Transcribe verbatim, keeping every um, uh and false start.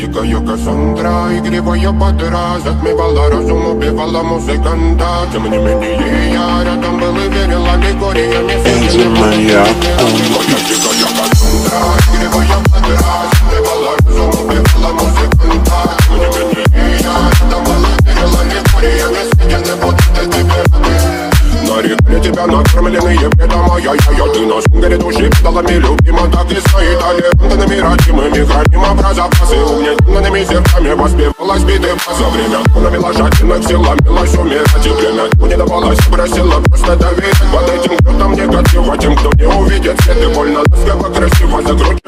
Дикая Кассандра, игривая подра, затмевала разум, убивала музыканта. Тем не менее я рядом был и верил аллегориями. Энди Маньяк. Дикая Кассандра, игривая подра, затмевала разум, убивала музыканта. Тем не менее я рядом был и верил аллегориями. Съедены будут тебе рады. Нарекли тебя накормленные бредом, ай-яй-яй. Ты на сунгере души педалами любима, так и стоит аллегантными родимыми. Храним образопасы угнетенными сердцами, воспевалась биты за время тонами ложательных сил, ломилась умирать. И время не давалось, просила просто доверять. Под этим кто-то негатива, тем, кто не увидит свет. И больно ласково, красиво закрутить